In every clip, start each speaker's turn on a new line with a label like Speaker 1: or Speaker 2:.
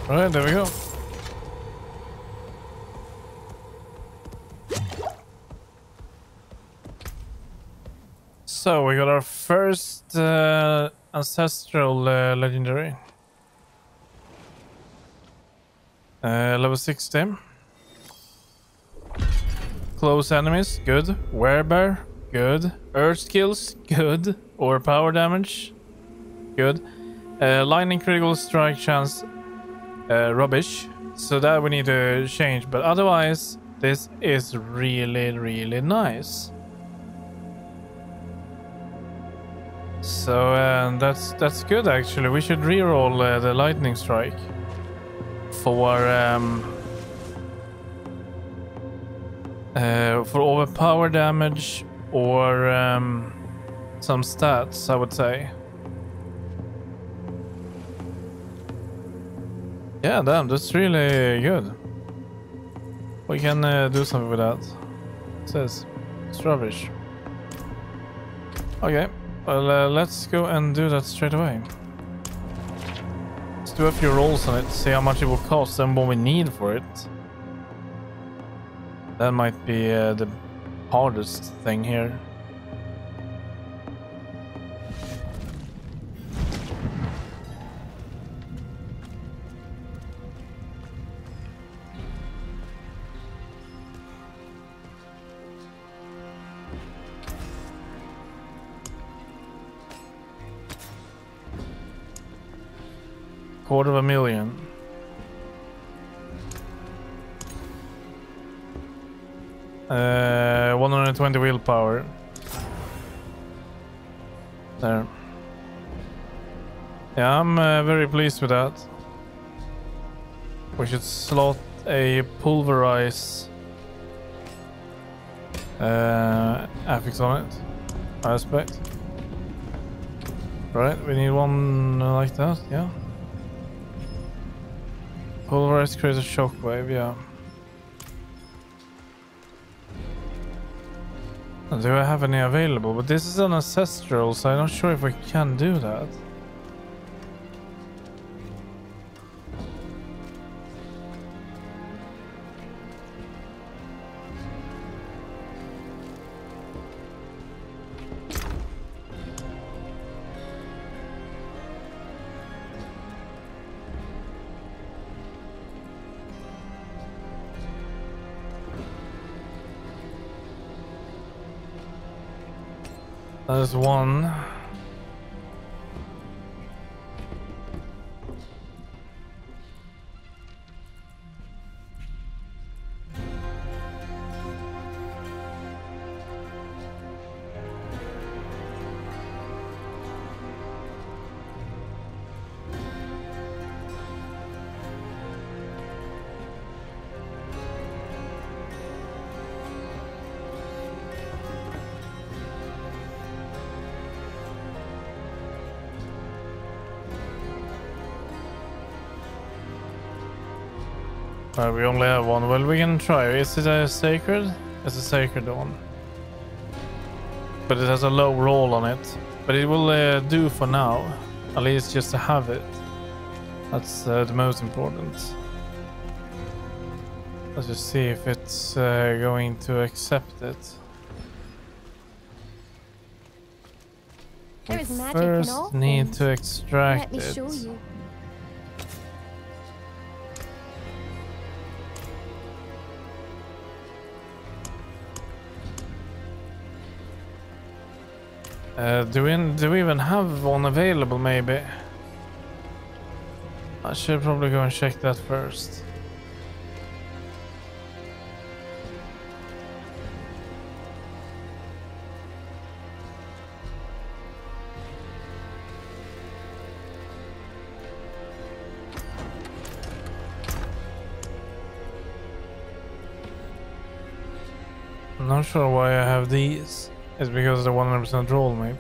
Speaker 1: Alright, there we go. So we got our first ancestral legendary. Level 16. Close enemies, good. Werebear, good. Earth skills, good. Overpower damage, good. Lightning critical strike chance, rubbish. So that we need to change. But otherwise, this is really, really nice. So that's good actually. We should reroll the lightning strike for overpower damage or some stats, I would say. Yeah, damn, that's really good. We can do something with that. It says it's rubbish. Okay, well let's go and do that straight away. Let's do a few rolls on it, see how much it will cost and what we need for it. That might be the hardest thing here. $250,000. 120 willpower. There. Yeah, I'm very pleased with that. We should slot a pulverize affix on it, I expect. Right, we need one like that, yeah. Pulverize creates a shockwave, yeah. Do I have any available? But this is an ancestral, so I'm not sure if we can do that. There's one. We only have one. Well, we can try. Is it a sacred? It's a sacred one. But it has a low roll on it. But it will do for now. At least just to have it. That's the most important. Let's just see if it's going to accept it.
Speaker 2: There is magic
Speaker 1: First
Speaker 2: in all
Speaker 1: need
Speaker 2: things.
Speaker 1: to extract
Speaker 2: Let me
Speaker 1: it.
Speaker 2: show you.
Speaker 1: Do we even have one available, maybe? I should probably go and check that first. I'm not sure why I have these. It's because of the 100% roll, maybe.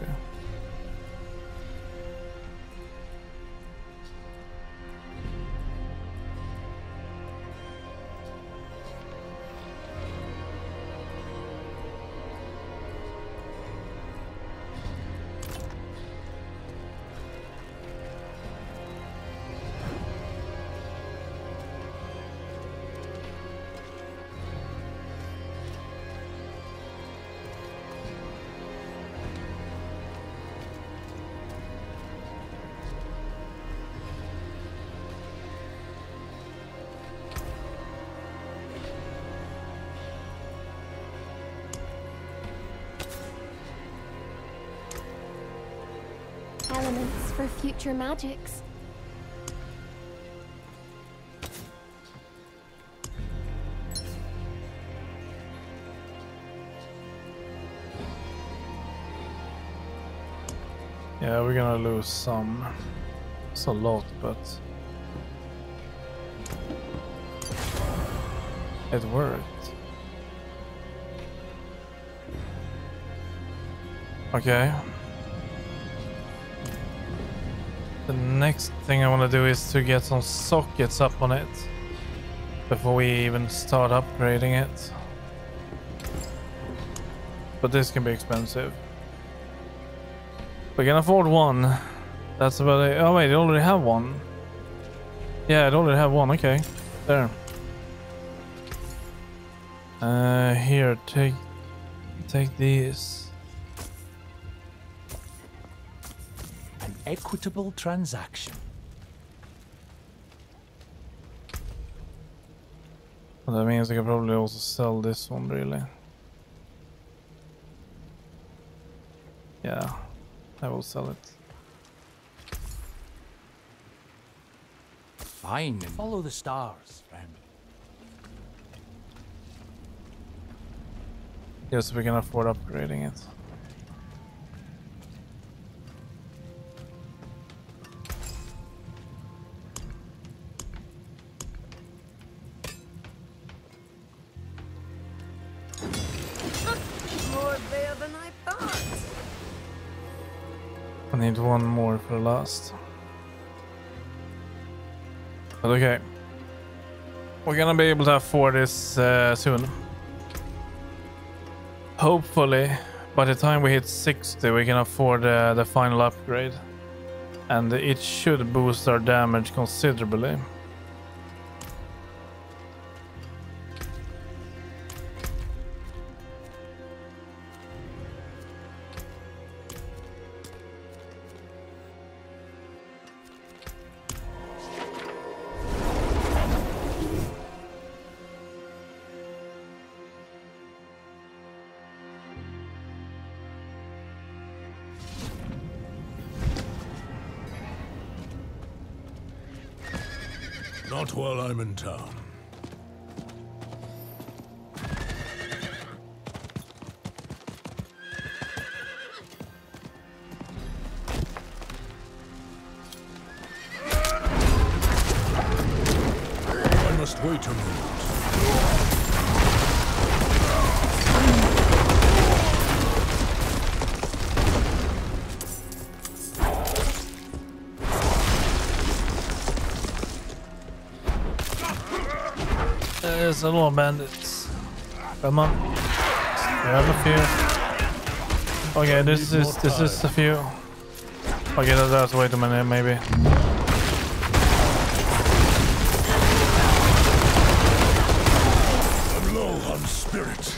Speaker 2: elements for future magics.
Speaker 1: Yeah, we're gonna lose some. It's a lot, but it worked. Okay. The next thing I want to do is to get some sockets up on it before we even start upgrading it. But this can be expensive. We can afford one. That's about it. Oh wait, I already have one. Yeah, I already have one. Okay, there. Here, take these.
Speaker 3: An equitable transaction.
Speaker 1: Well, that means I can probably also sell this one, really. Yeah, I will sell it.
Speaker 3: Fine, and follow the stars, friend.
Speaker 1: Yes, we can afford upgrading it.
Speaker 4: More there than I thought.
Speaker 1: I need one more for last. But okay. We're gonna be able to afford this soon. Hopefully, by the time we hit 60, we can afford the final upgrade. And it should boost our damage considerably.
Speaker 5: Not while I'm in town. I must wait a moment.
Speaker 1: There's a lot of bandits. Come on. We have a few. Okay, this is a few. Okay, that's way too many, maybe.
Speaker 5: I'm low on spirit.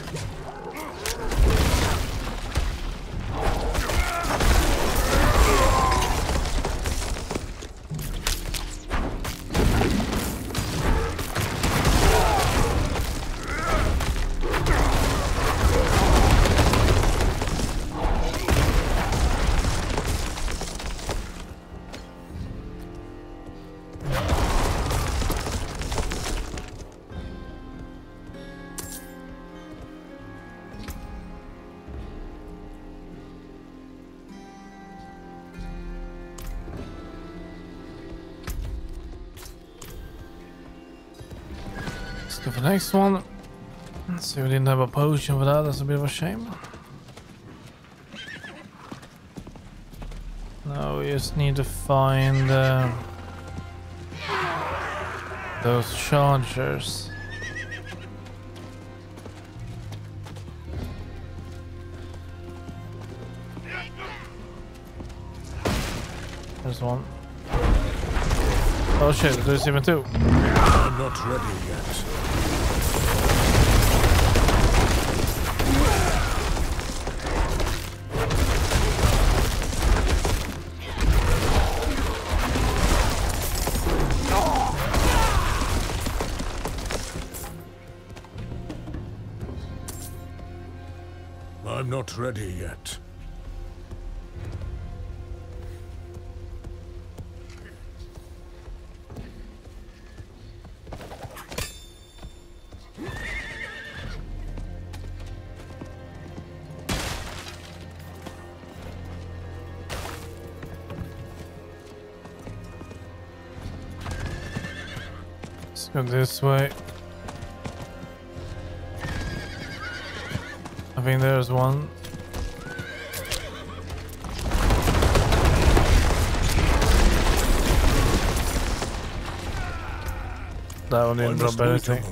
Speaker 1: Let's go for the next one. Let's see, we didn't have a potion for that. That's a bit of a shame. No, we just need to find those chargers. There's one. Oh shit, there's even two.
Speaker 5: I'm not ready yet. I'm not ready yet.
Speaker 1: Let's go this way. I think there's one. That one didn't drop anything.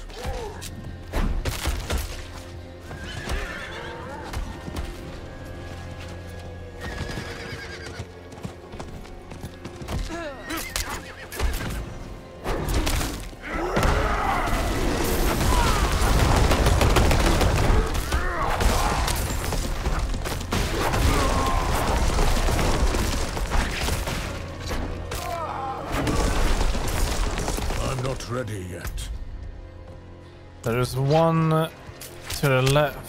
Speaker 5: Ready yet?
Speaker 1: There is one to the left.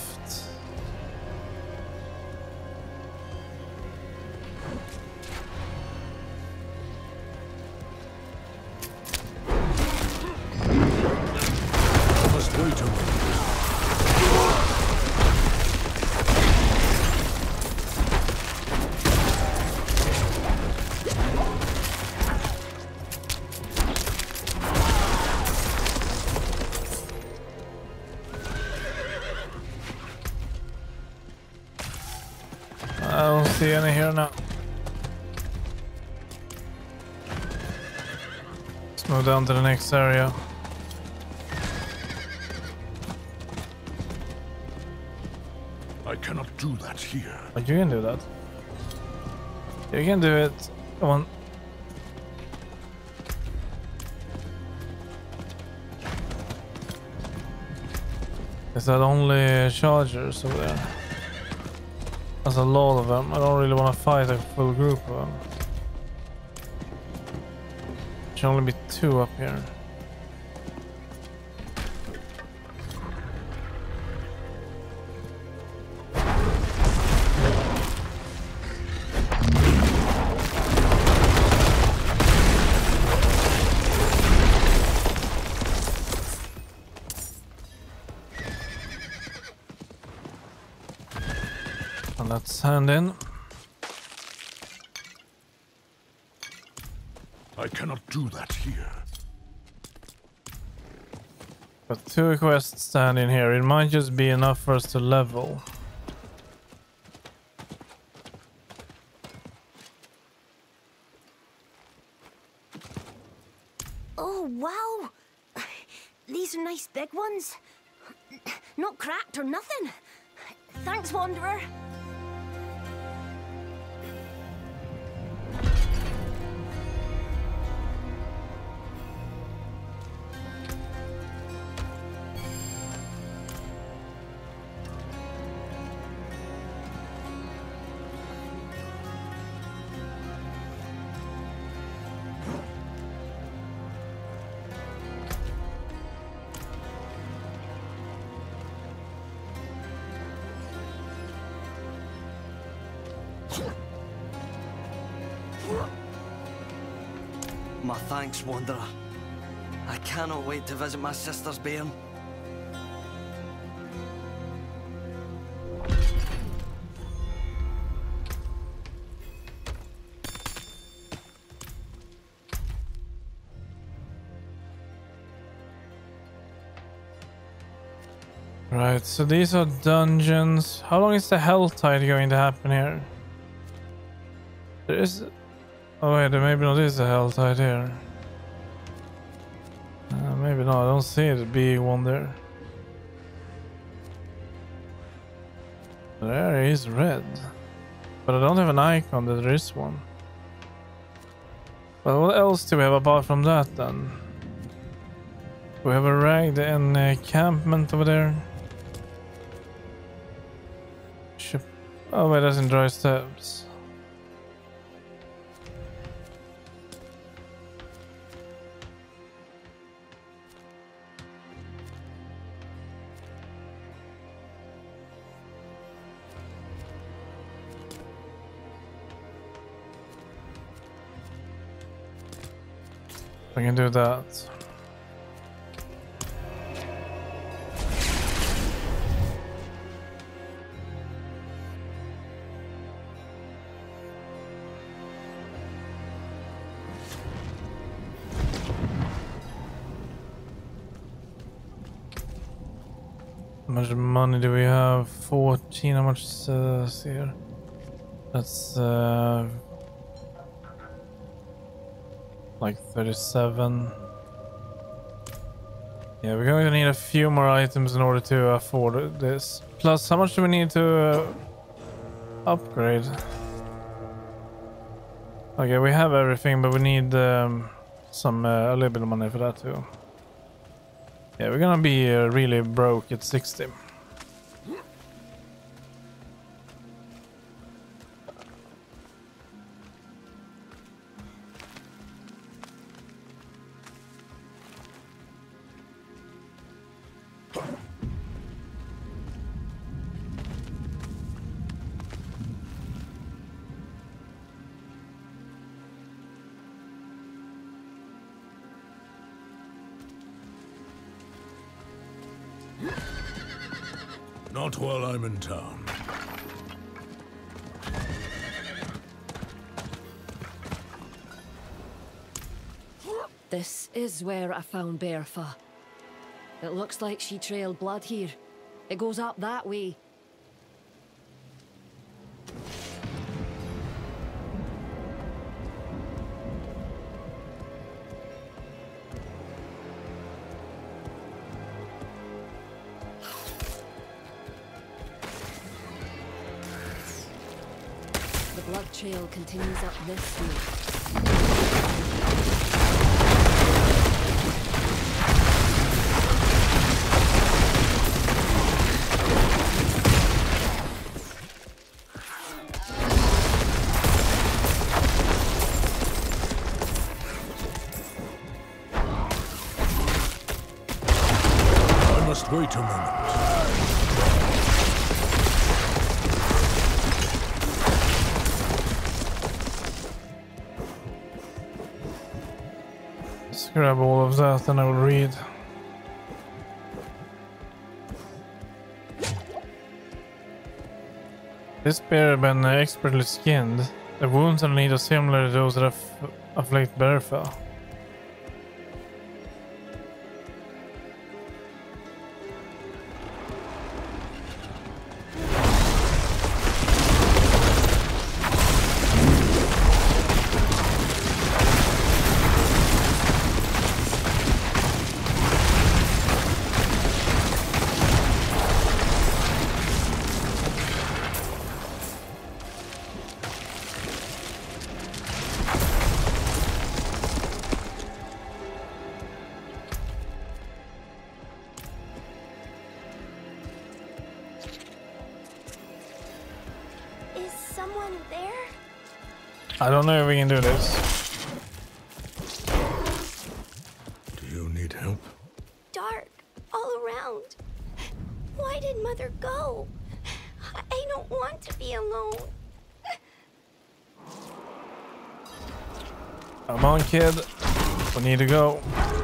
Speaker 5: I must wait a moment.
Speaker 1: I don't see any here now. Let's move down to the next area.
Speaker 5: I cannot do that here.
Speaker 1: But you can do that. You can do it. Come on. Is that only chargers over there? There's a lot of them. I don't really want to fight a full group of them. Should only be 2 up here. Let's hand in.
Speaker 5: I cannot do that here.
Speaker 1: Got 2 quests standing here. It might just be enough for us to level.
Speaker 2: Oh, wow. These are nice big ones. Not cracked or nothing. Thanks, Wanderer.
Speaker 6: My thanks, Wanderer. I cannot wait to visit my sister's bairn.
Speaker 1: Right, so these are dungeons. How long is the Helltide going to happen here? There is... Oh wait, there maybe not is a Helltide here. Maybe not, I don't see it being one there. There is red. But I don't have an icon that there is one. But what else do we have apart from that then? We have a ragged encampment over there. Oh wait, that's in Dry Steppes. I can do that. How much money do we have? 14. How much is here? That's like 37. Yeah, we're going to need a few more items in order to afford this. Plus, how much do we need to upgrade? Okay, we have everything, but we need some a little bit of money for that too. Yeah, we're gonna be really broke at 60.
Speaker 5: Not while I'm in town.
Speaker 4: This is where I found Bertha. It looks like she trailed blood here. It goes up that way. The blood trail continues up this way.
Speaker 5: I must wait a moment.
Speaker 1: Let's grab all of that and I will read. This bear has been expertly skinned. The wounds underneath are similar to those that afflict Bertha.
Speaker 2: Is someone there?
Speaker 1: I don't know if we can do this.
Speaker 5: Do you need help?
Speaker 2: Dark all around. Why did Mother go? I don't want to be alone.
Speaker 1: Come on, kid. We need to go.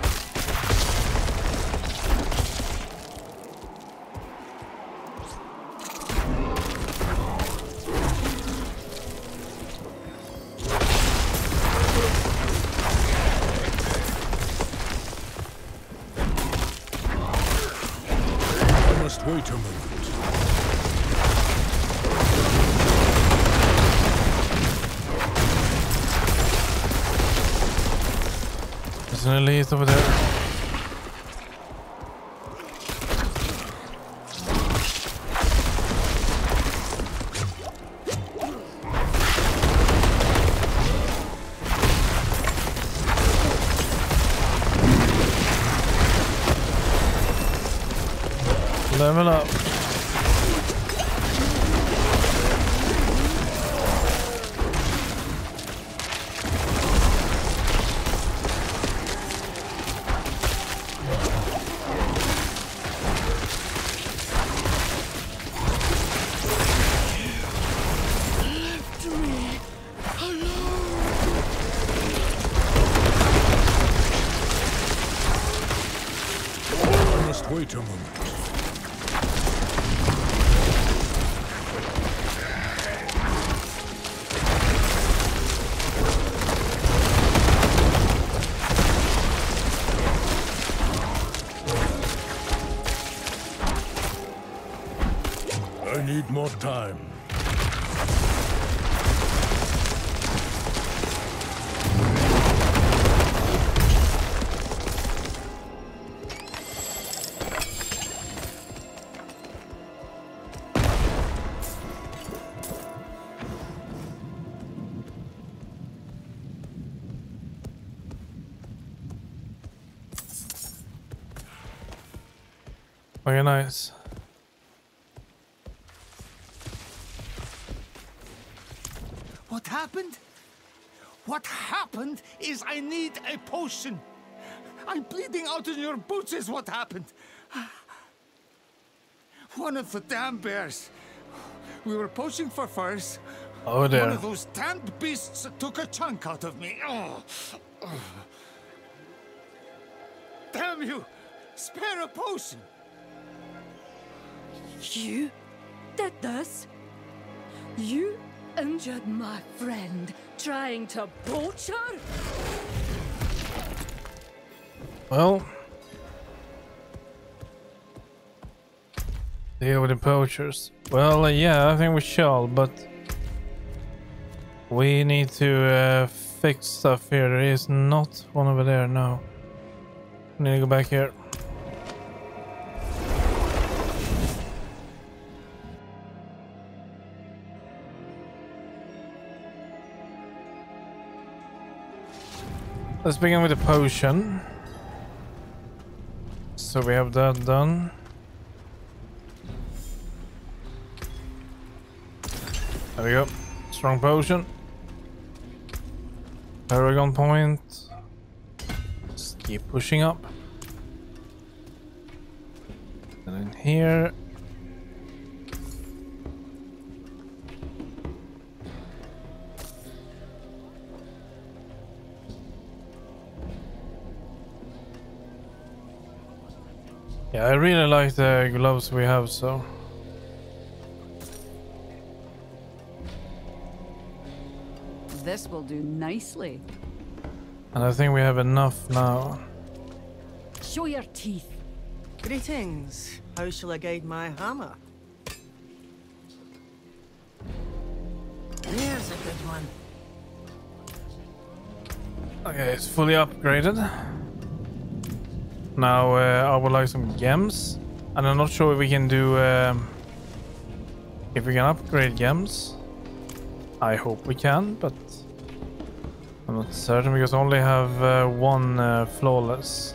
Speaker 5: I must wait a moment.
Speaker 1: There's an elite over there. Level up.
Speaker 5: I must wait a moment. more time.
Speaker 1: Very nice.
Speaker 7: What happened? What happened is I need a potion. I'm bleeding out in your boots is what happened. One of the damn bears. We were poaching for furs.
Speaker 1: Oh
Speaker 7: One
Speaker 1: dear.
Speaker 7: of those damned beasts took a chunk out of me. Oh. Damn you! Spare a potion!
Speaker 4: You did this? You injured my friend trying to poach her?
Speaker 1: Well, deal with the poachers. Well, yeah, I think we shall, but we need to fix stuff here. There is not one over there, no. We need to go back here. Let's begin with the potion. So we have that done. There we go. Strong potion. Paragon point. Just keep pushing up. And in here. Yeah, I really like the gloves we have, so.
Speaker 8: This will do nicely.
Speaker 1: And I think we have enough now.
Speaker 4: Show your teeth.
Speaker 9: Greetings. How shall I guide my hammer? There's a good one.
Speaker 1: Okay, it's fully upgraded. Now I would like some gems, and I'm not sure if we can do if we can upgrade gems. I hope we can, but I'm not certain because I only have one flawless.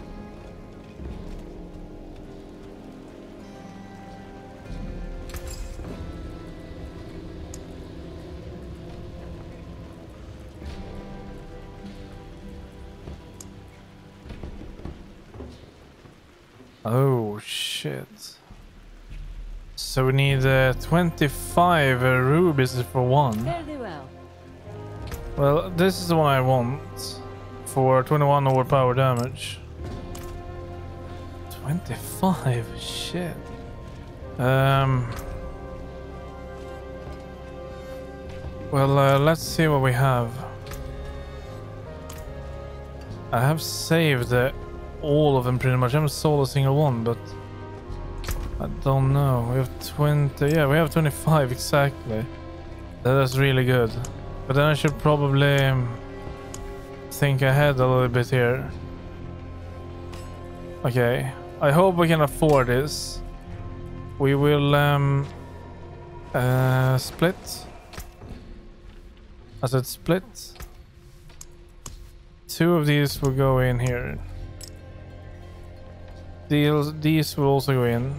Speaker 1: Oh shit. So we need 25 rubies for one.
Speaker 4: Very well.
Speaker 1: Well, this is the one I want for 21 overpower damage. 25, shit. Well, let's see what we have. I have saved all of them pretty much. I haven't sold a single one, but I don't know. We have 20. Yeah, we have 25 exactly. That is really good. But then I should probably think ahead a little bit here. Okay, I hope we can afford this. We will split. I said split. 2 of these will go in here. These will also go in.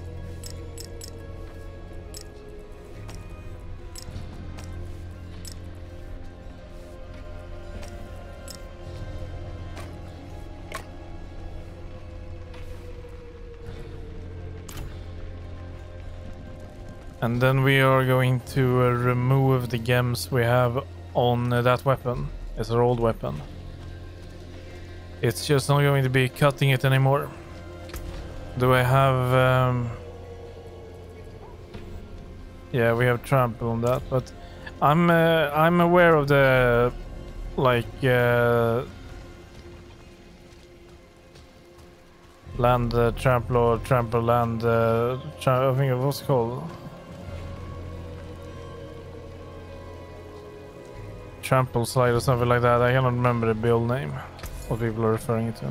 Speaker 1: And then we are going to remove the gems we have on that weapon. It's our old weapon. It's just not going to be cutting it anymore. Do I have... yeah, we have trample on that, but I'm aware of the like land trample or trample land I think it was called. trample slide or something like that. I cannot remember the build name. What people are referring to.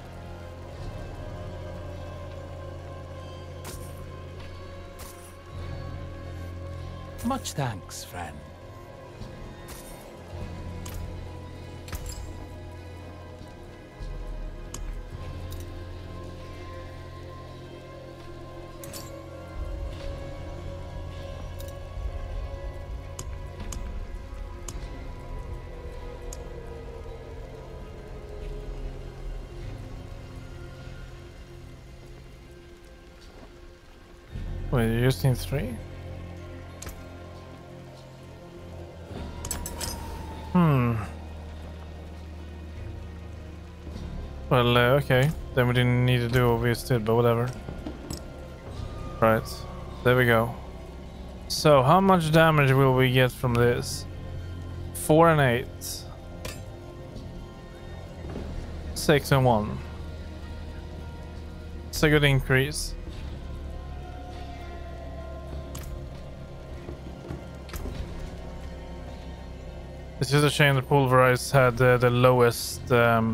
Speaker 3: Much thanks, friend.
Speaker 1: Wait, you're using 3? Well, okay. Then we didn't need to do what we just did, but whatever. Right. There we go. So, how much damage will we get from this? 4 and 8. 6 and 1. It's a good increase. It's just a shame that Pulverize had the lowest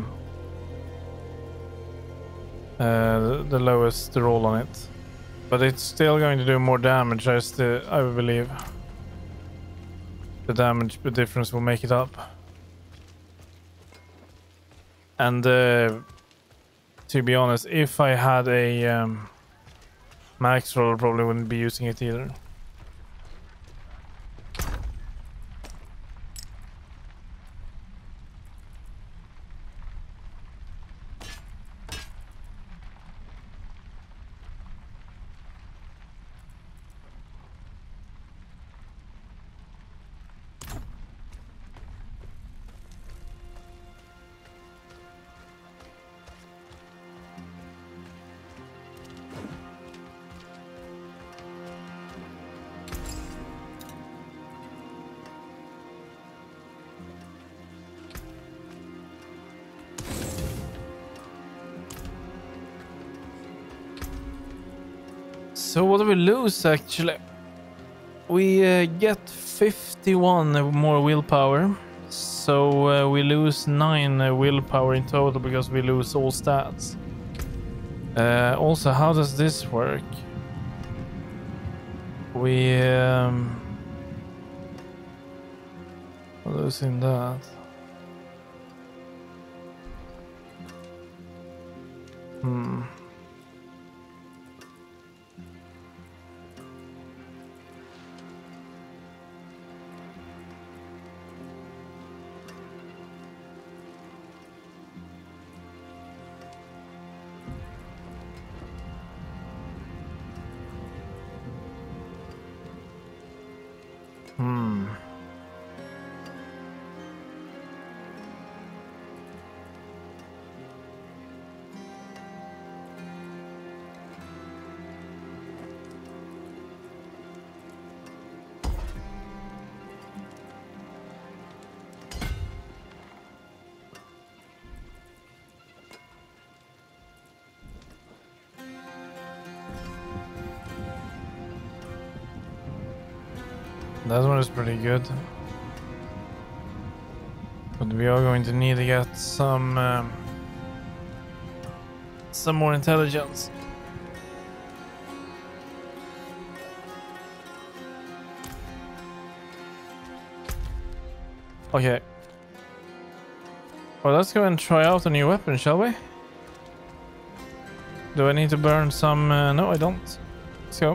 Speaker 1: the lowest roll on it, but it's still going to do more damage. I believe the damage difference will make it up. And to be honest, if I had a max roll, I probably wouldn't be using it either. So what do we lose actually? We get 51 more willpower. So we lose 9 willpower in total because we lose all stats. Also, how does this work? We are losing that. That one is pretty good. But we are going to need to get some more intelligence. Okay. Well, let's go and try out a new weapon, shall we? Do I need to burn some? No, I don't. Let's go.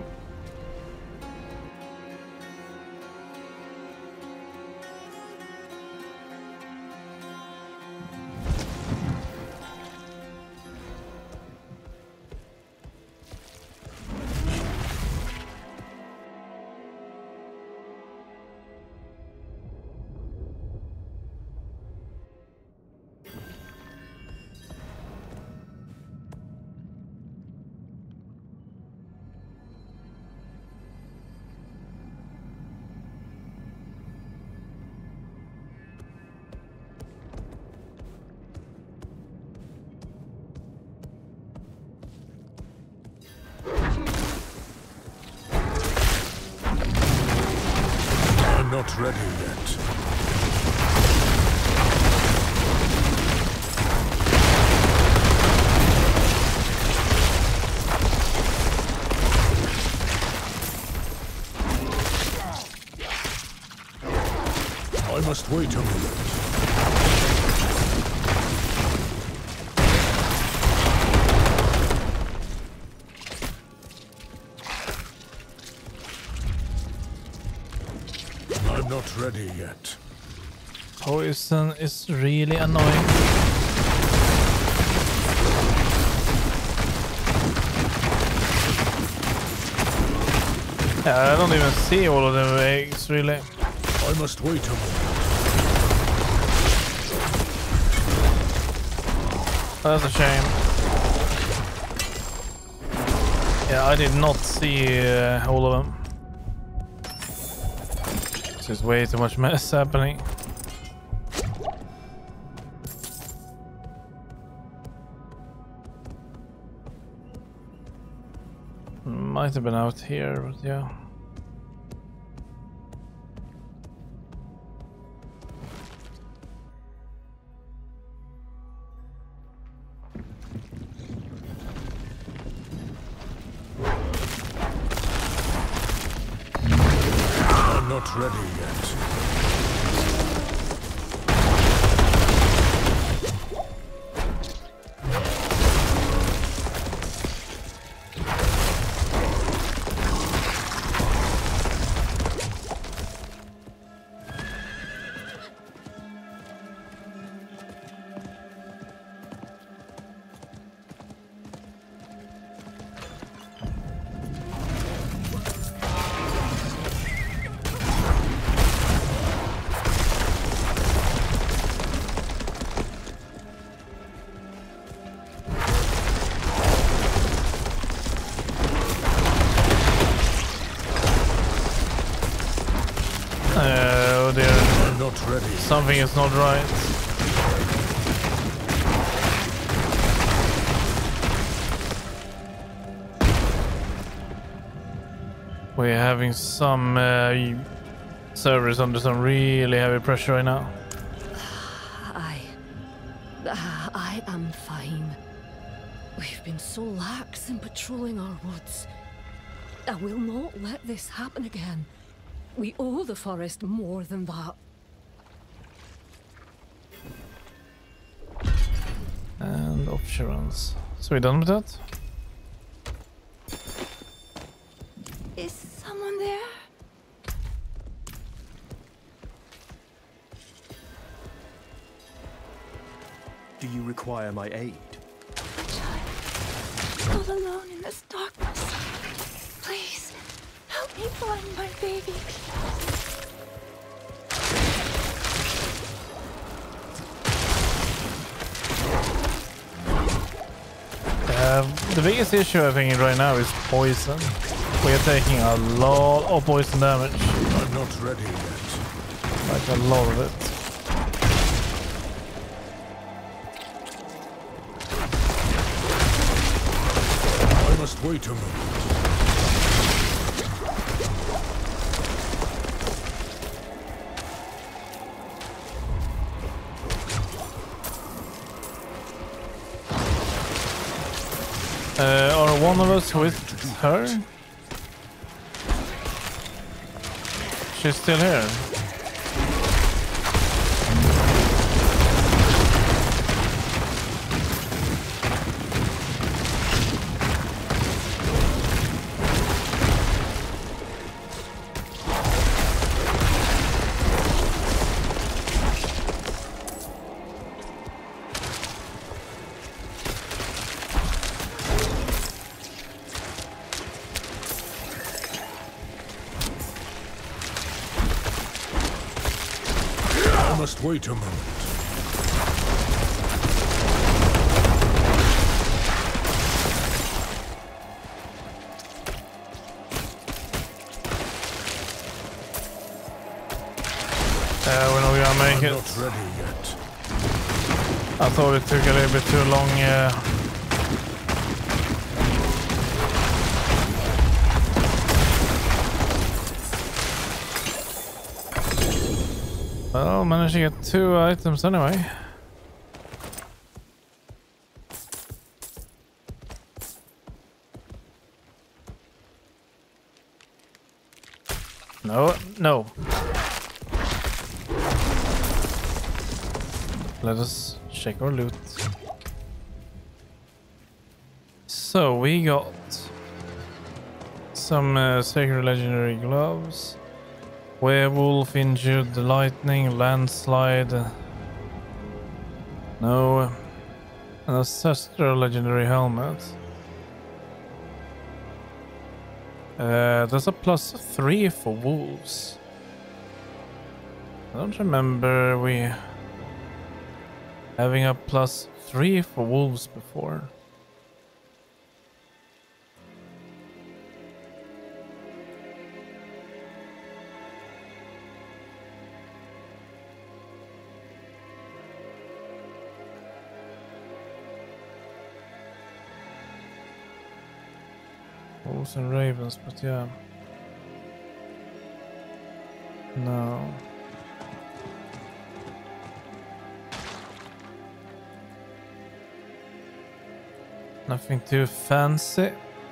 Speaker 5: I'm not ready yet. ready yet.
Speaker 1: Poison is really annoying. Yeah, I don't even see all of the eggs, really.
Speaker 5: I must wait a moment.
Speaker 1: That's a shame. Yeah, I did not see all of them. There's way too much mess happening. Might have been out here, but yeah.
Speaker 5: I'm not ready yet.
Speaker 1: Oh dear.
Speaker 5: I'm not ready.
Speaker 1: Something is not right. We're having some servers under some really heavy pressure right now.
Speaker 4: I am fine. We've been so lax in patrolling our woods. I will not let this happen again. We owe the forest more than that.
Speaker 1: And options. So we done with that?
Speaker 2: Is someone there?
Speaker 10: Do you require my aid?
Speaker 2: A child, all alone in this darkness. Please, help me find my baby.
Speaker 1: The biggest issue I think right now is poison. We are taking a lot of poison damage.
Speaker 5: I'm not ready yet.
Speaker 1: Like a lot of it.
Speaker 5: I must wait a moment.
Speaker 1: Are one of us with her? She's still here.
Speaker 5: I must wait a moment.
Speaker 1: We're not gonna make
Speaker 5: I'm
Speaker 1: it.
Speaker 5: not ready yet.
Speaker 1: I thought it took a little bit too long. Well, managed to get 2 items anyway. No. Let us check our loot. So we got some sacred legendary gloves, Werewolf injured, lightning, landslide. No. An ancestral legendary helmet. There's a +3 for wolves. I don't remember we having a +3 for wolves before. Wolves and ravens, but yeah. No. Nothing too fancy.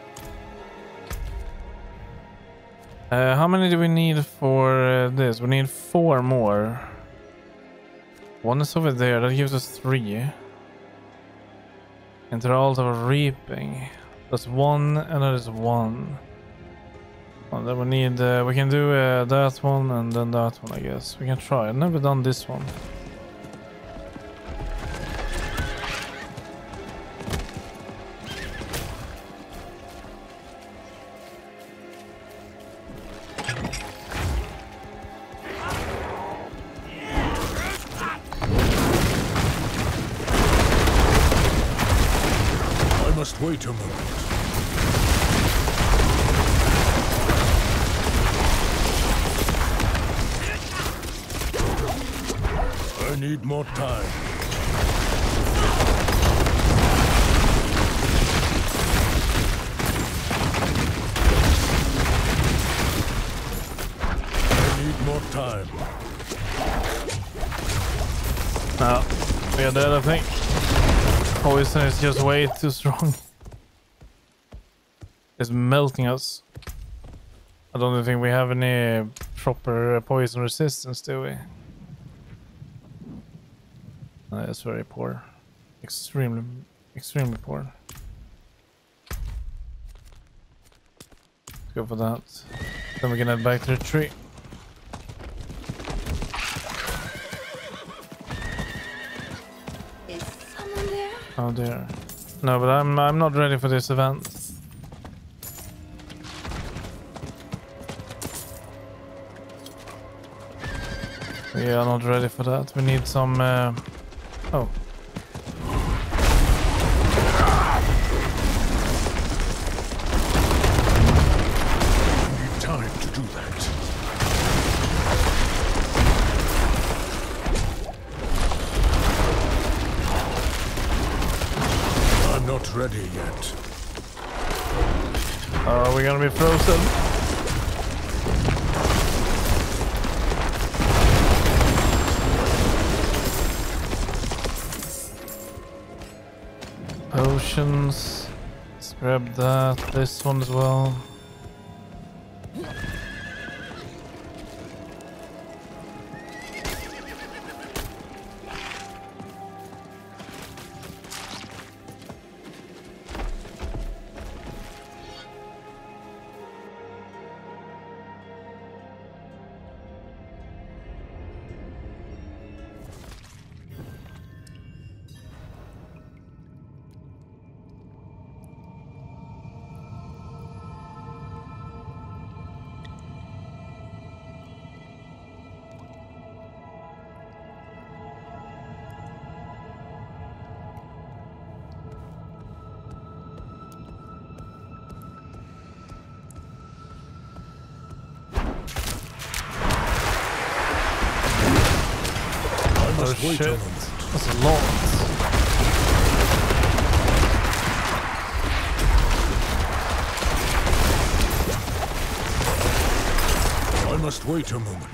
Speaker 1: How many do we need for this? We need 4 more. One is over there, that gives us 3. Interalt of reaping. That's 1 and that is 1. Well, then we need, we can do that one and then that one, I guess. We can try. I've never done this one.
Speaker 5: Wait a moment. I need more time. I need more time.
Speaker 1: No, we are dead, I think. Poison is just way too strong. It's melting us. I don't think we have any proper poison resistance, do we? It's very poor. Extremely poor. Let's go for that. Then we can head back to the tree.
Speaker 2: Is someone there?
Speaker 1: Oh dear. No, but I'm not ready for this event. We are not ready for that. We need some... Oh.
Speaker 5: I need time to do that. I'm not ready yet.
Speaker 1: Are we gonna be frozen? Potions. Let's grab that. This one as well. Oh shit, that's a lot.
Speaker 5: I must wait a moment.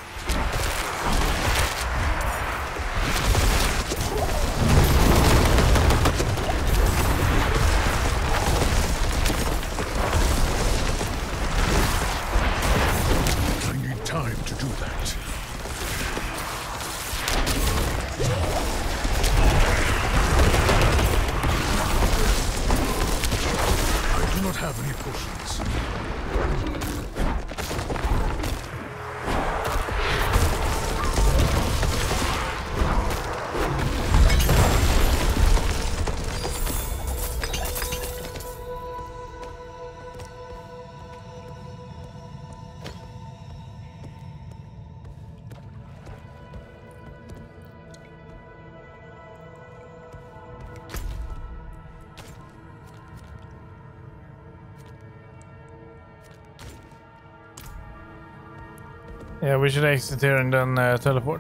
Speaker 5: I need time to do that. Have any potions?
Speaker 1: Yeah, we should exit here and then teleport.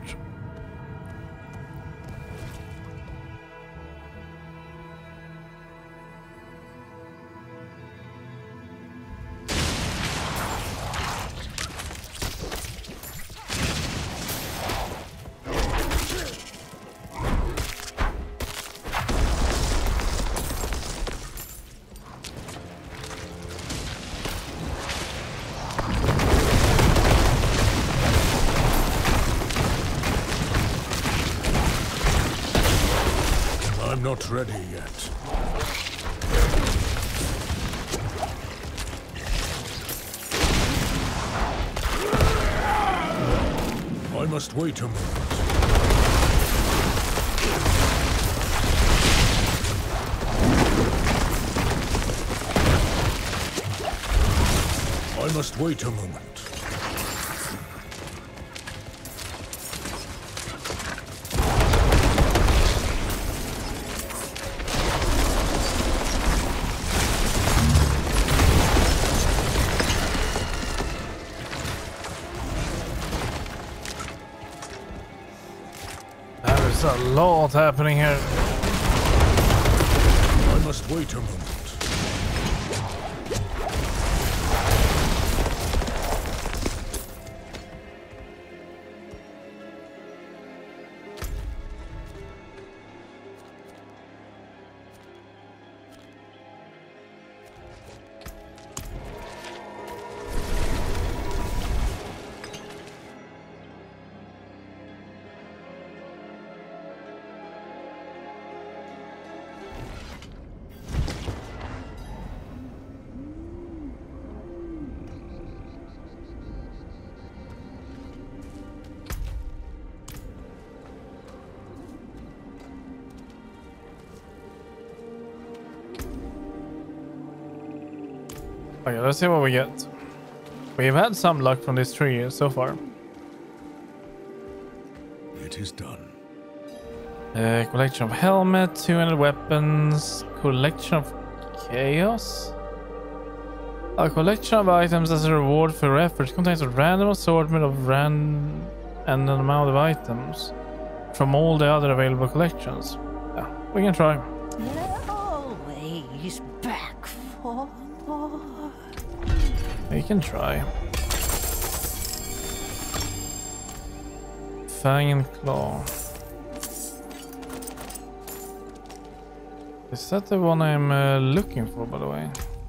Speaker 5: I'm not ready yet. I must wait a moment. I must wait a moment.
Speaker 1: There's a lot happening here.
Speaker 5: I must wait a moment.
Speaker 1: Okay, let's see what we get. We've had some luck from this tree so far.
Speaker 5: It is done.
Speaker 1: Collection of helmet, 200 weapons, collection of chaos. A collection of items as a reward for your efforts contains a random assortment of and an amount of items from all the other available collections. Yeah, we can try.
Speaker 9: Always back for more.
Speaker 1: We can try. Fang and Claw. Is that the one I'm looking for, by the way?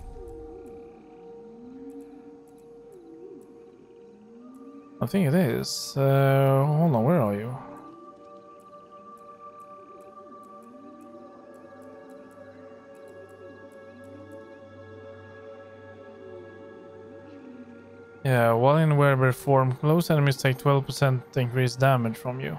Speaker 1: I think it is. Hold on, where are you? Yeah, while in wearable form, close enemies take 12% increased damage from you.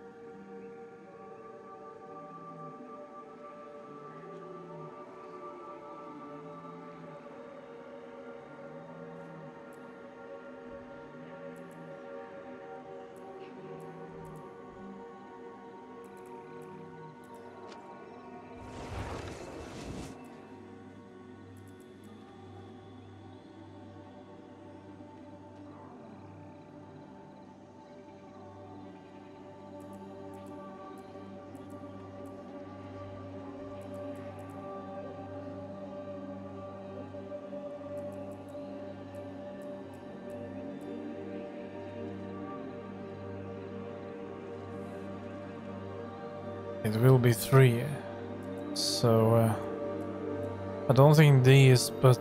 Speaker 1: It will be 3. So I don't think these, but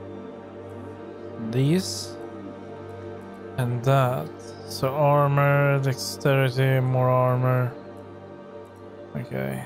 Speaker 1: these and that. So armor, dexterity, more armor. Okay.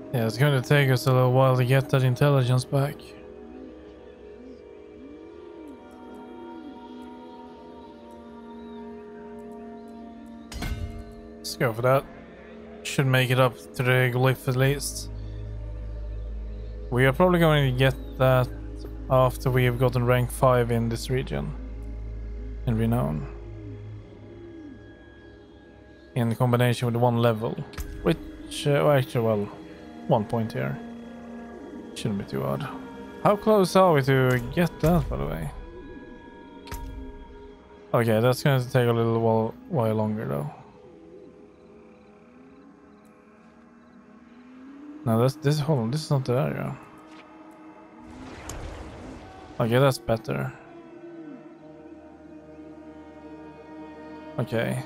Speaker 1: Yeah, it's going to take us a little while to get that intelligence back. Let's go for that. Should make it up to the glyph at least. We are probably going to get that after we have gotten rank 5 in this region. In Renown. In combination with 1 level. Which, actually, well, 1 point here. Shouldn't be too hard. How close are we to get that, by the way? Okay, that's going to take a little while longer, though. No, hold on, this is not the area. Okay, that's better. Okay.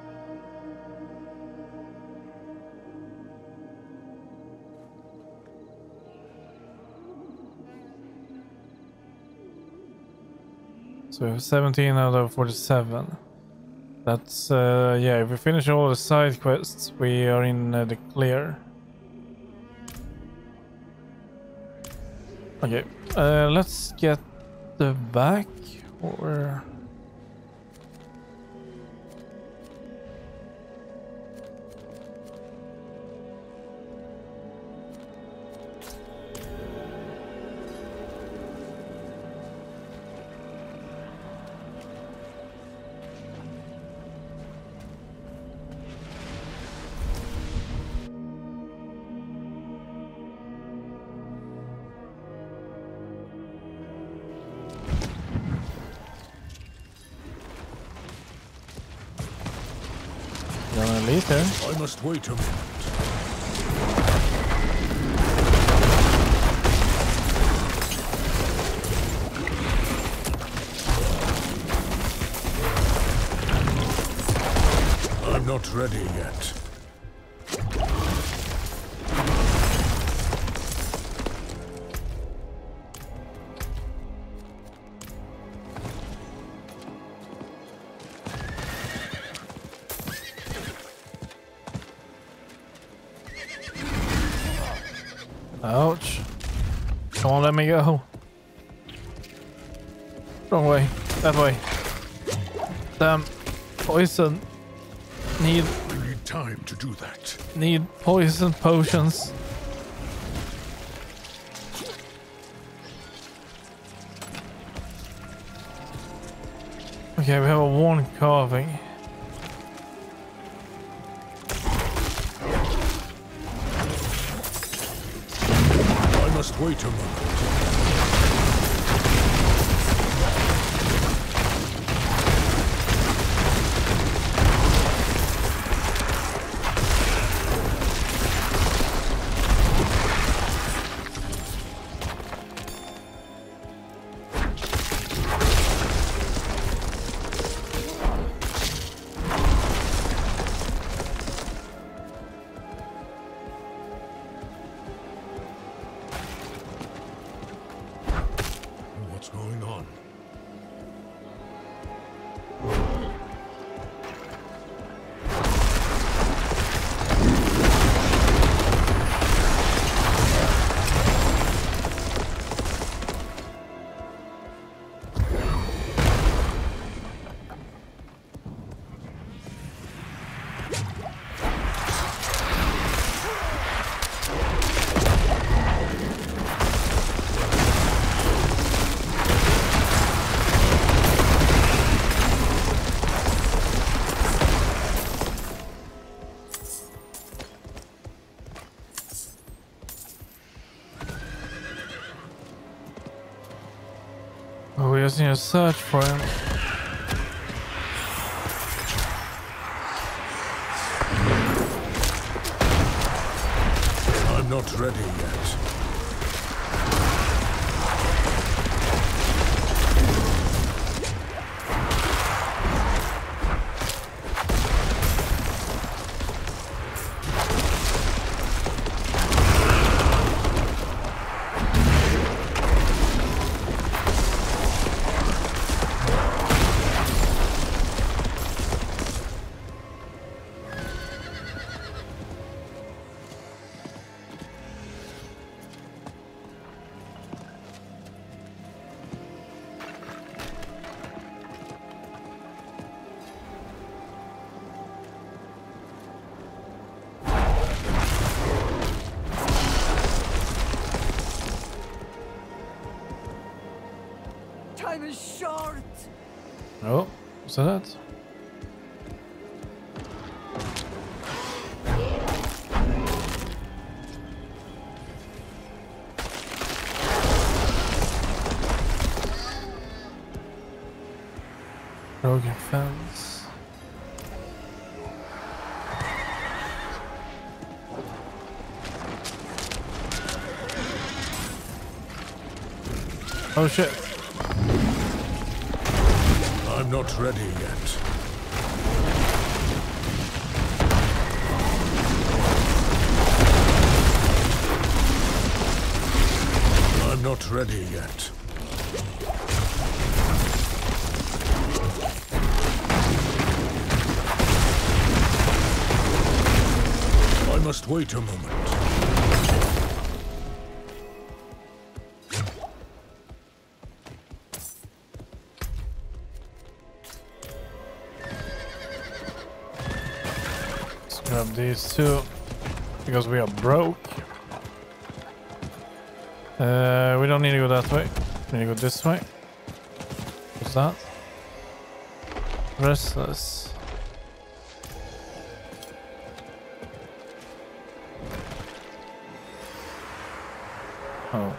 Speaker 1: So we have 17 out of 47. That's, yeah, if we finish all the side quests, we are in the clear. Okay, let's get the back, or... Later.
Speaker 5: I must wait a minute. I'm not ready yet.
Speaker 1: Ouch. Come on, let me go. Wrong way. That way. Damn. Poison.
Speaker 5: I need time to do that.
Speaker 1: Need poison potions. Okay, we have a worn carving.
Speaker 5: Wait a moment.
Speaker 1: Oh, we just need to search for him.
Speaker 5: I'm not ready yet.
Speaker 8: time is short.
Speaker 1: Oh, what's that? Broken fence. Oh shit.
Speaker 5: I'm not ready yet. I'm not ready yet. I must wait a moment.
Speaker 1: Let's grab these two because we are broke. We don't need to go that way. We need to go this way. What's that? Restless. Oh.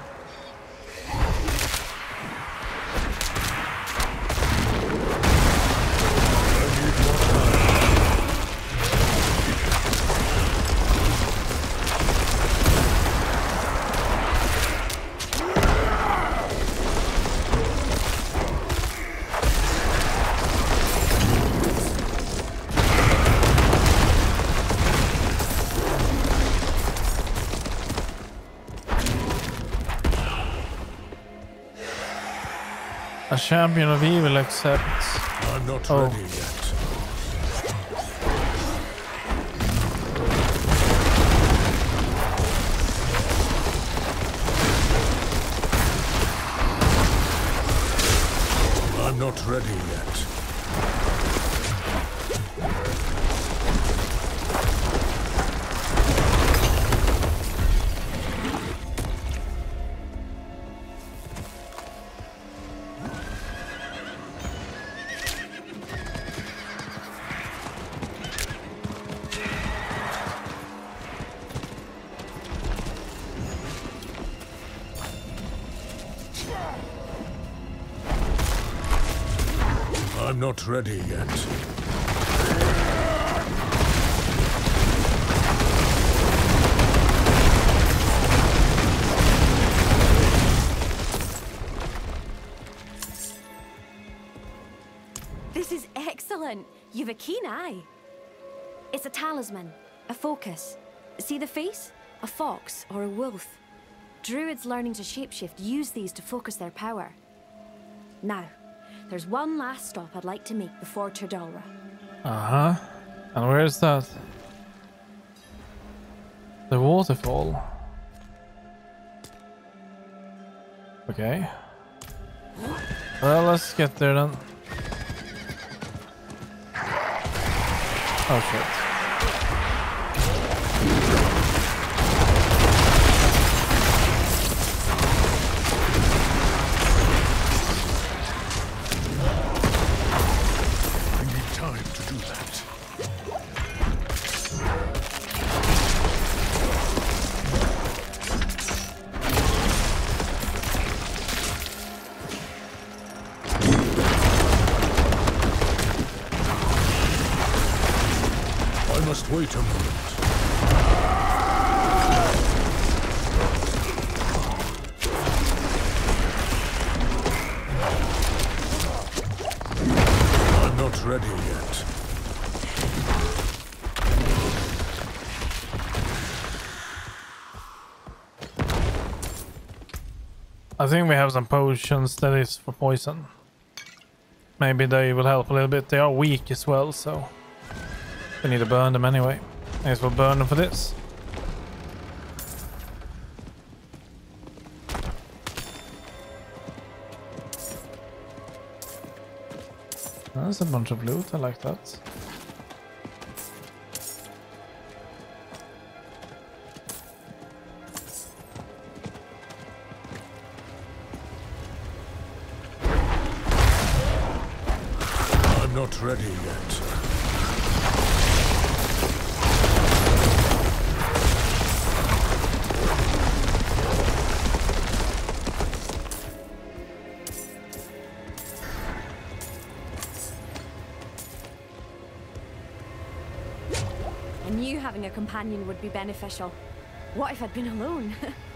Speaker 1: A champion of evil accepts.
Speaker 5: I'm not ready yet. I'm not ready yet. I'm not ready yet.
Speaker 2: This is excellent. You've a keen eye. It's a talisman, a focus. See the face? A fox or a wolf. Druids learning to shapeshift use these to focus their power. Now, there's one last stop I'd like to make before Turdalra.
Speaker 1: Uh-huh. And where is that? The waterfall. Okay. Well, let's get there then. Oh shit.
Speaker 5: Wait a moment. I'm not ready yet.
Speaker 1: I think we have some potions that is for poison. Maybe they will help a little bit. They are weak as well, so we need to burn them anyway. I guess we'll burn them for this. That's a bunch of loot, I like that.
Speaker 5: not ready yet.
Speaker 2: I knew having a companion would be beneficial. What if I'd been alone?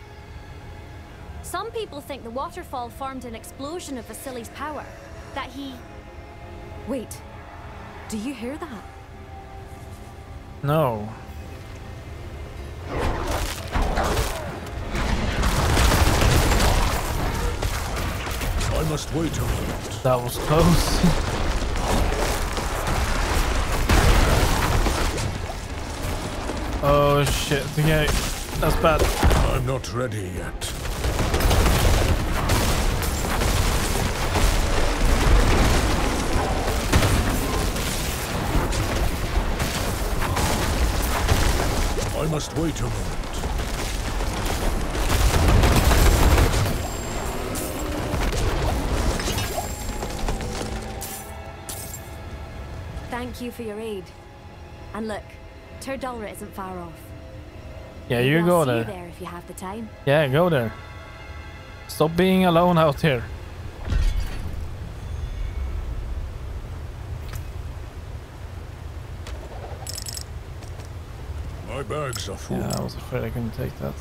Speaker 2: Some people think the waterfall formed an explosion of Vasily's power. That he... Wait. Do you hear that?
Speaker 1: No.
Speaker 5: I must wait a moment.
Speaker 1: That was close. Oh shit, okay. That's bad.
Speaker 5: I'm not ready yet. I must wait a moment.
Speaker 2: Thank you for your aid. And look, Tyr Dalra isn't far off.
Speaker 1: Yeah, you
Speaker 2: I'll
Speaker 1: go
Speaker 2: see you
Speaker 1: there.
Speaker 2: there if you have the time.
Speaker 1: Yeah, go there. Stop being alone out here.
Speaker 5: My bags are full.
Speaker 1: Yeah, I was afraid I couldn't take that.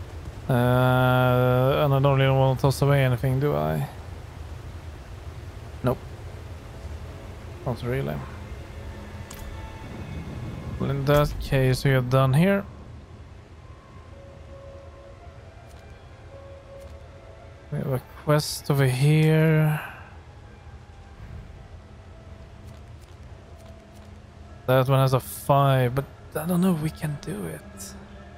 Speaker 1: And I don't really want to toss away anything, do I? Nope. Not really. Well, in that case, we are done here. We have a quest over here. That one has a 5, but I don't know if we can do it.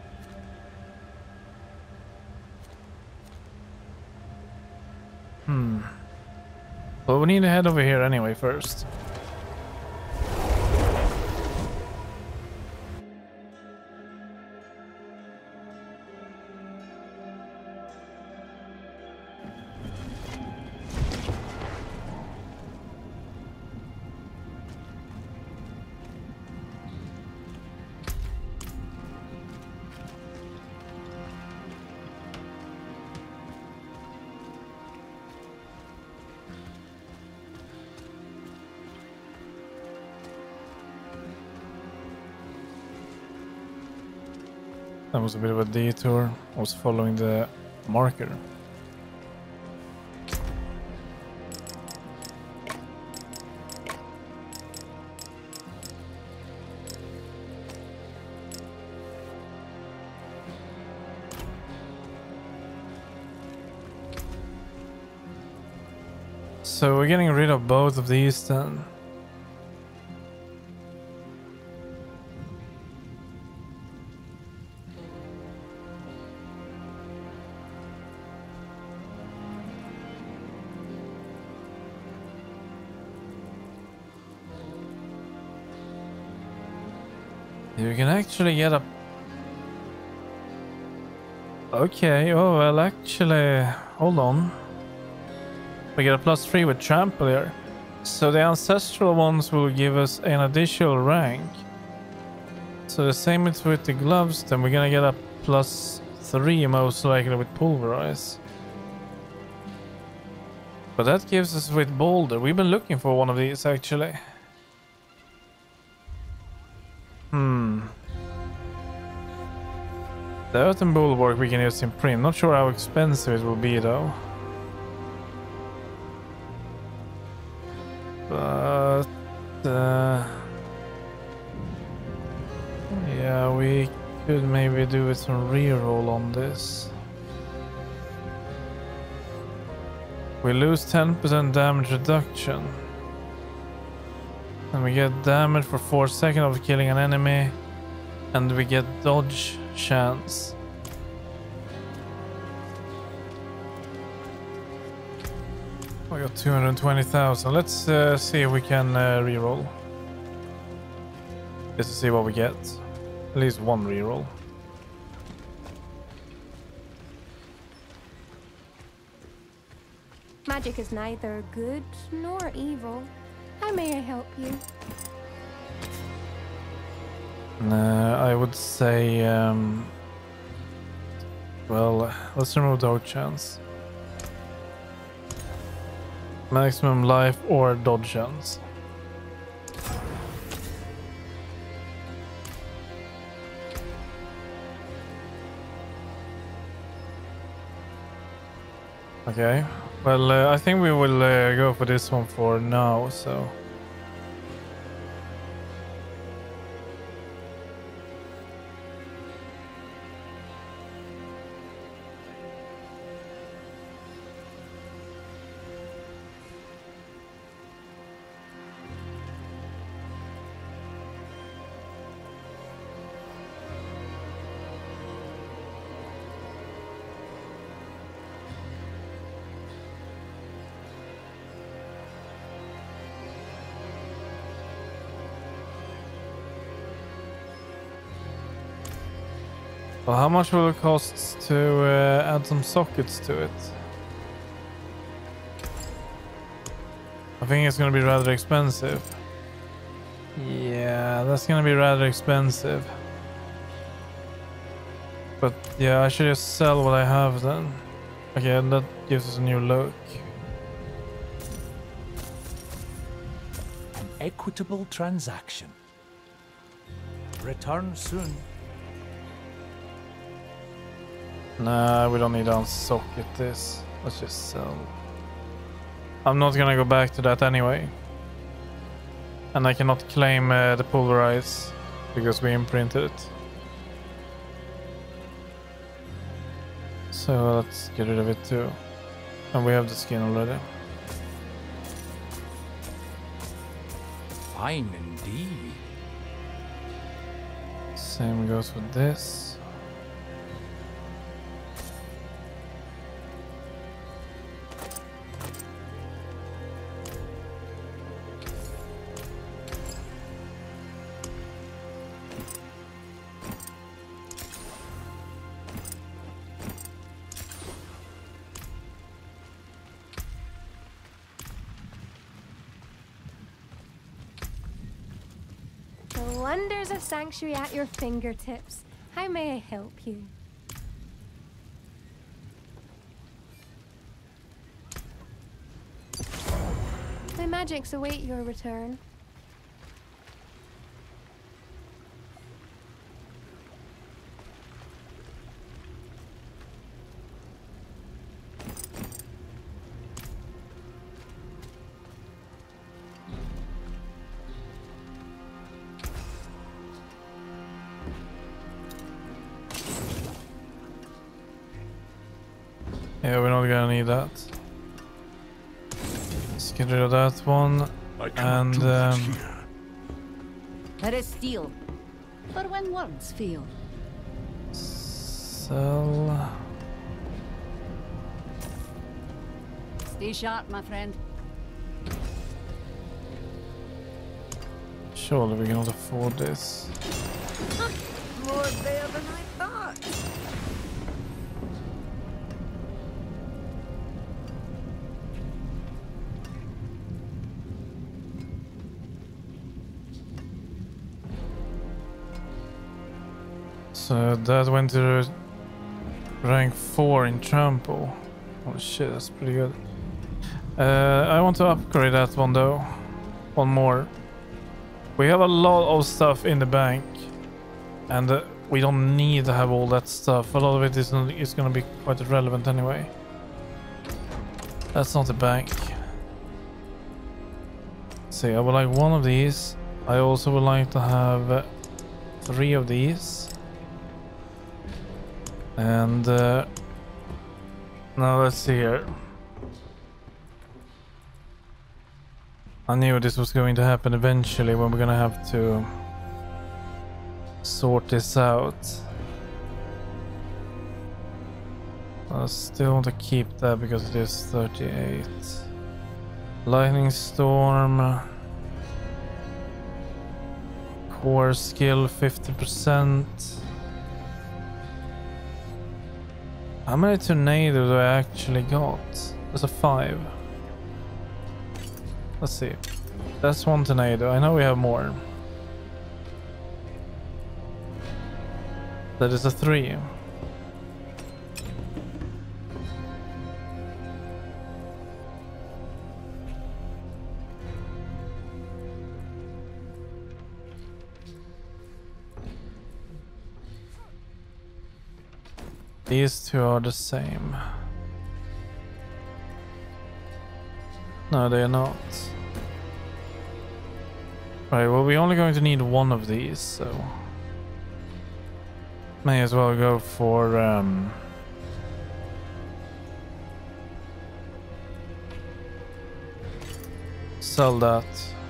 Speaker 1: But we need to head over here anyway first. That was a bit of a detour. I was following the marker. So we're getting rid of both of these then. You can actually get a... Okay, oh well actually, hold on. We get a +3 with trample here. So the ancestral ones will give us an additional rank. So the same is with the gloves, then we're gonna get a +3 most likely with pulverize. But that gives us with boulder. We've been looking for one of these actually. The earthen bulwark we can use in Prim. Not sure how expensive it will be though. But yeah, we could maybe do with some reroll on this. We lose 10% damage reduction. And we get damage for 4 seconds of killing an enemy. And we get dodge chance. We got 220,000. Let's see if we can reroll. Just to see what we get. At least one reroll.
Speaker 2: Magic is neither good nor evil. How
Speaker 11: How may I help you?
Speaker 1: I would say, well, let's remove dodge chance. Maximum life or dodge chance. Okay, well, I think we will go for this one for now, so. Well, how much will it cost to add some sockets to it? I think it's gonna be rather expensive. Yeah, that's gonna be rather expensive. But yeah, I should just sell what I have then. Okay, and that gives us a new look.
Speaker 3: An equitable transaction. Return soon.
Speaker 1: Nah, we don't need to unsocket this. Let's just sell. I'm not gonna go back to that anyway. And I cannot claim the pulverize because we imprinted it. So let's get rid of it too. And we have the skin already.
Speaker 3: Fine indeed.
Speaker 1: Same goes with this.
Speaker 11: The wonders of Sanctuary at your fingertips. How may I help you? My magics await your return.
Speaker 1: Yeah, we're not gonna need that. Let's get rid of that one. And
Speaker 8: Let us steal. For when words fail.
Speaker 1: sell.
Speaker 8: Stay sharp, my friend.
Speaker 1: Surely we cannot afford this.
Speaker 9: More there than I thought.
Speaker 1: So that went to rank 4 in trample. Oh shit, that's pretty good. I want to upgrade that one though. One more. We have a lot of stuff in the bank, and we don't need to have all that stuff. A lot of it is going to be quite irrelevant anyway. That's not the bank. See, I would like one of these. I also would like to have 3 of these. And now let's see here. I knew this was going to happen eventually when we're gonna have to sort this out. I still want to keep that because it is 38. Lightning Storm. Core skill 50%. How many tornadoes do I actually got? There's a 5. Let's see. That's one tornado. I know we have more. That is a 3. These two are the same. No, they are not. Right, well, we're only going to need one of these, so may as well go for sell that.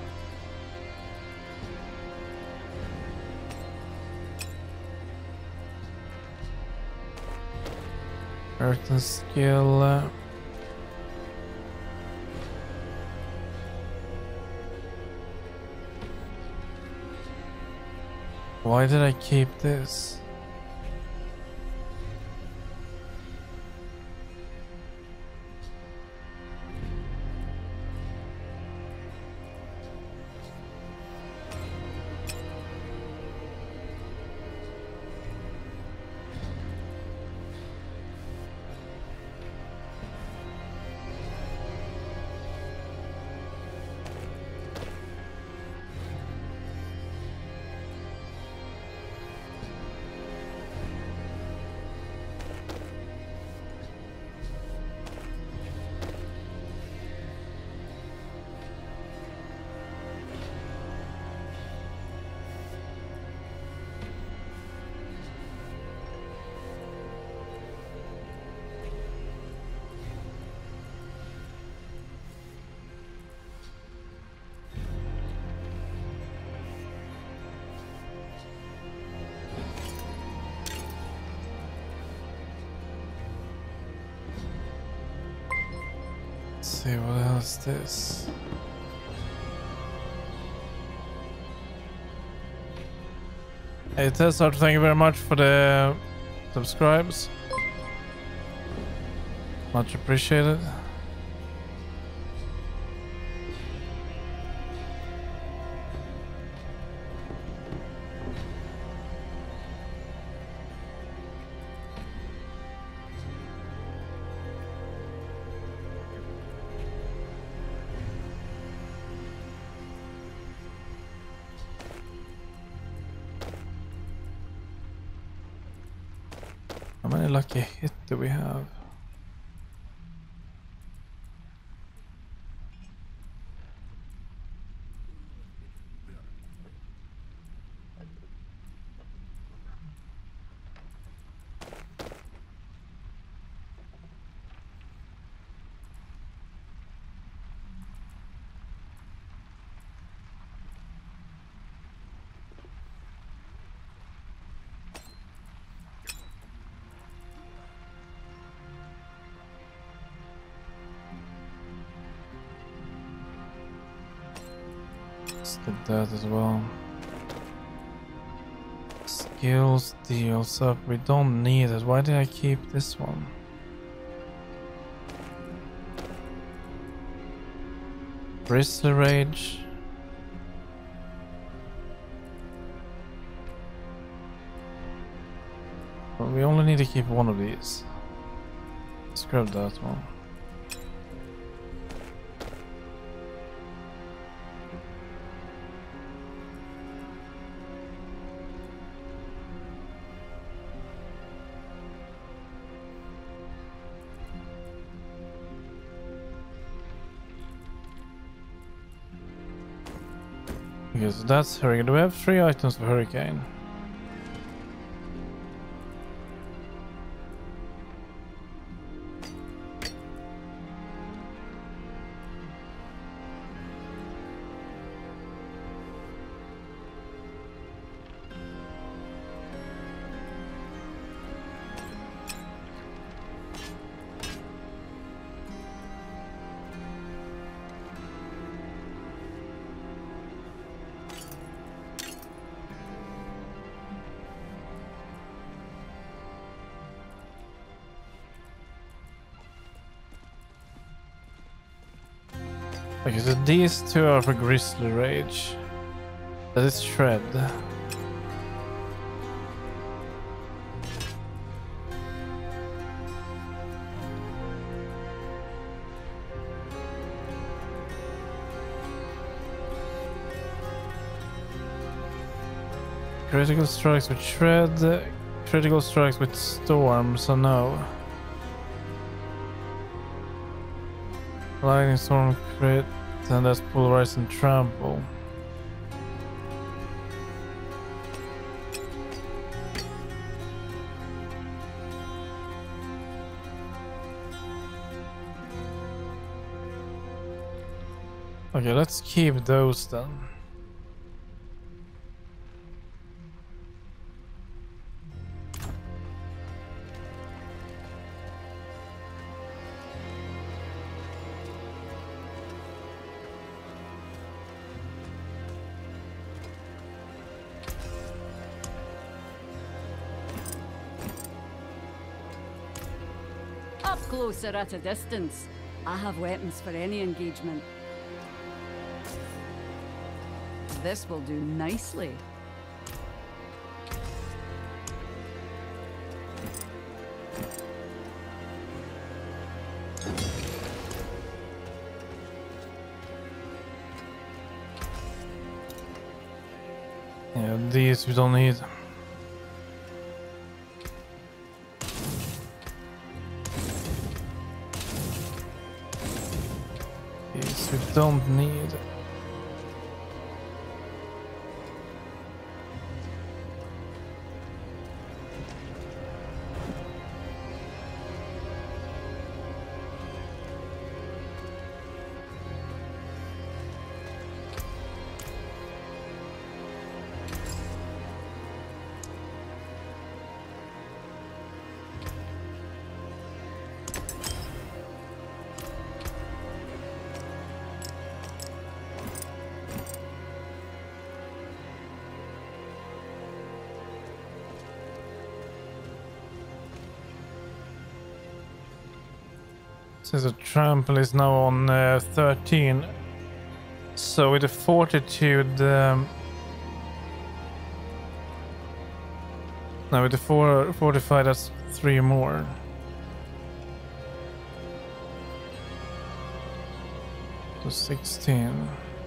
Speaker 1: Earth and skill. Why did I keep this? Let's see, what else is this? Hey Tessart, thank you very much for the subscribes. Much appreciated. How many lucky hits do we have? Let's get that as well. Skills deals up. We don't need it. Why did I keep this one? Bristler Rage. Well, we only need to keep one of these. Scrub that one. Okay, so that's Hurricane. Do we have 3 items for Hurricane? Okay, so these two are for Grizzly Rage. That is Shred. Critical strikes with Shred, critical strikes with Storm, so no. Lightning Storm crit, and that's Pulverize and Trample. Okay, let's keep those then.
Speaker 8: Up close or at a distance. I have weapons for any engagement. This will do nicely.
Speaker 1: Yeah, these we don't need. These we don't need. Since the trample is now on 13, so with the fortitude, no, with the 45, that's 3 more. So 16.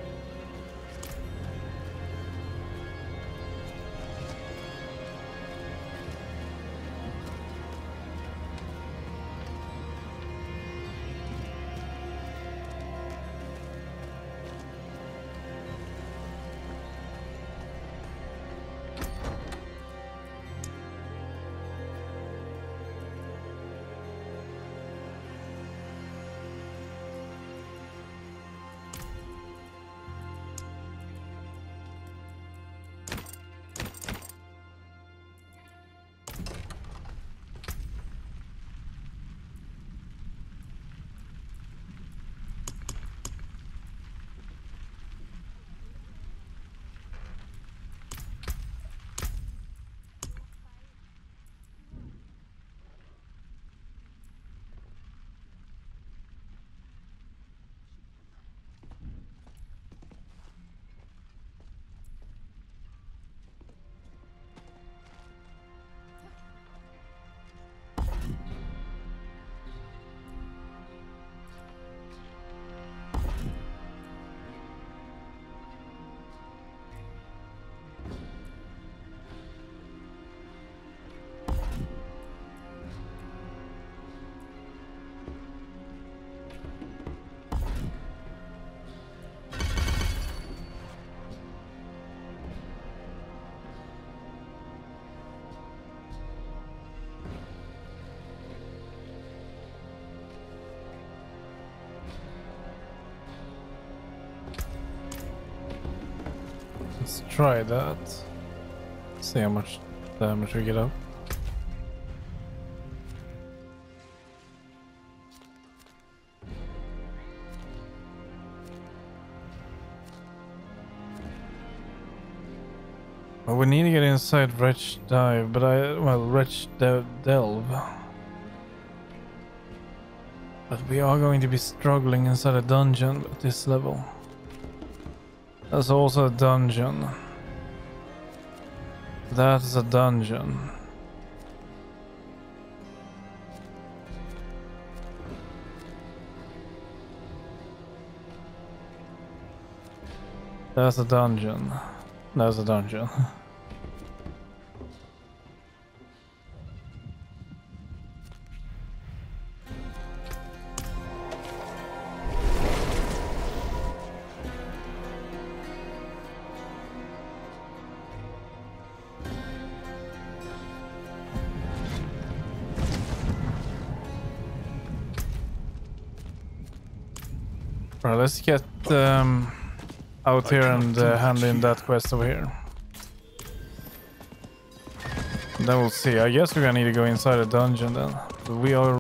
Speaker 1: Let's try that. See how much damage we get up. Well, we need to get inside Wretch Dive, but Wretch Delve. But we are going to be struggling inside a dungeon at this level. That's also a dungeon. That's a dungeon. That's a dungeon. That's a dungeon. Right, let's get out here and hand in that quest over here. Then we'll see. I guess we're gonna need to go inside a dungeon then. We are